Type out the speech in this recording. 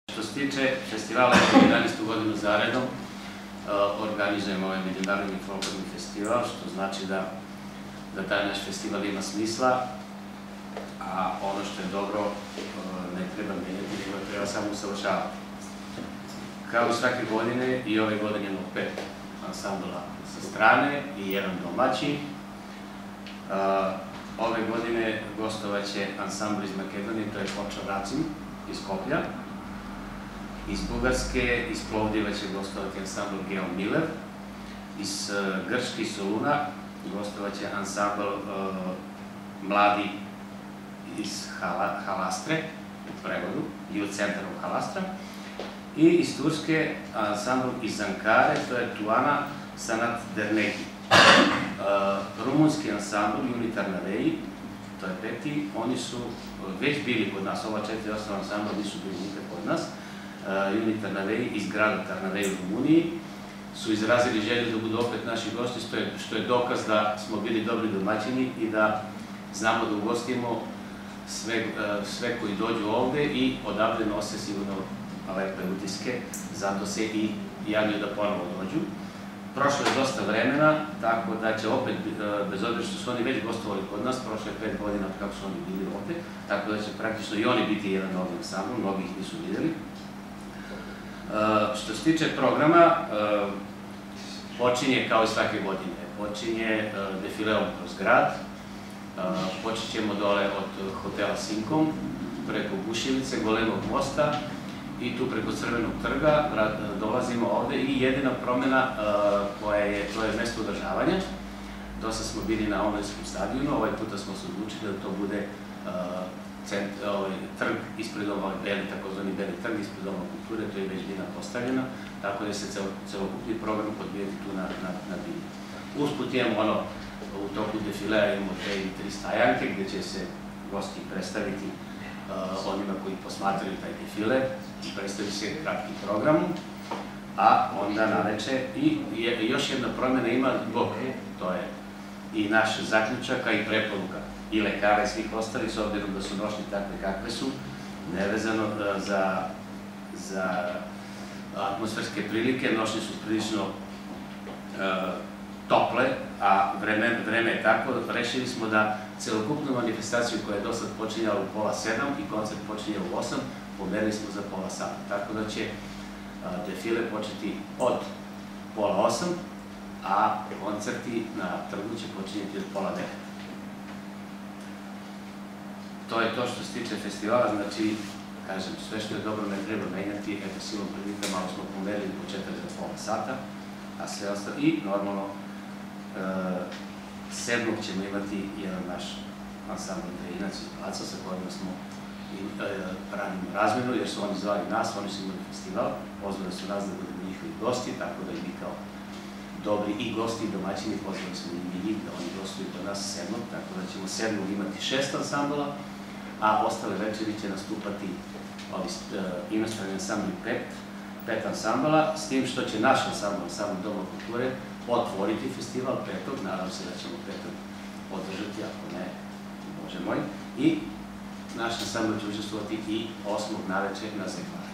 Što se tiče festivala, 11. godinu zaredom organizujemo ovaj međunarodni folklorni festival, što znači da taj naš festival ima smisla, a ono što je dobro ne treba menjati, nego treba samo usavršavati. Kao i svake godine, i ove godine imamo 5 ansambla sa strane i jedan domaći. Ove godine gostovaće ansambl iz Makedonije, to je Foča Racim iz Skoplja. Iz Bugarske, iz Plovdiva će gostovati ansambl Geo Miller. Iz Grčke, iz Soluna, gostovaće ansambl Mladi iz Halastre, u prevodu, i od centra u Halastra. I iz Turske ansambl iz Ankare, to je Tuana Sanat Derneki. Rumunski ansambl Unitar Naveji, to je 5. Oni su već bili kod nas, ova 4 osnovna ansambla nisu bili nikad kod nas. Unitar Naveji iz grada Tarnavej u Rumuniji su izrazili želju da budu opet naši gosti, što je dokaz da smo bili dobri domaćini i da znamo da ugostimo sve koji dođu ovde i odavde nose sigurno lepe utiske, zato se i javljaju da ponovo dođu. Prošlo je dosta vremena, tako da će opet, bez obzira što su oni već gostovali kod nas, prošlo je 5 godina od kako su oni bili ovde, tako da će praktično i oni biti jedan novi ansambl, mnogi ih nisu videli. Što se tiče programa, počinje kao i svake godine. Počinje defileom kroz grad, počet ćemo dole od hotela Sinkom, preko Buševice, Golemog mosta i tu preko Crvenog trga dolazimo ovde i jedina promena to je mesto održavanja. Dosta smo bili na Omlenskom stadionu, ovaj puta smo se odlučili da to bude trg ispred ovog takozvani beli trg ispred Doma kulture, to je već bila postavljena, tako da se celokupni program podvijeti tu na bini. Usput imamo u toku defilea imamo 3 stajanke gde će se gosti predstaviti onima koji posmatraju taj defile i predstavi se kratki program, a onda naveče i još jedna promjena ima goke, to je i naš zaključaka i preporuka i lekara i svih ostalih, s obzirom da su nošnje takve kakve su, nevezano za atmosferske prilike, nošnje su prilično tople, a vreme je tako, rešili smo da celokupnu manifestaciju koja je do sad počinjala u 6:30 i koncert počinje u 8, pomerili smo za 7:30 sata, tako da će defile početi od 7:30, a koncerti na trgu će počinjeti od 8:30. To je to što se tiče festivala, znači, kažem, sve što je dobro ne treba menjati, eto silom prilika malo smo pomerili početak za 7:30 sata, a sve ostalo i normalno 7. ćemo imati jedan naš ansambl Drinac iz Blaca sa kojima smo radimo razmenu, jer su oni zvali nas, oni su imali festival, pozvali su nas da budemo njihovi gosti, tako da i mi kao dobri i gosti i domaćini pozvali smo i njih da oni gostuju kod nas 7. Tako da ćemo 7. imati 6 ansambla, a ostale večeri će nastupati inostrani ansambli 5 ansambala, s tim što će naš ansambl Doma kulture otvoriti festival 5. Nadam se da ćemo 5. održati, ako ne, Bože moj. I naš ansambl će učestvovati i 8. naveče na Zekvar.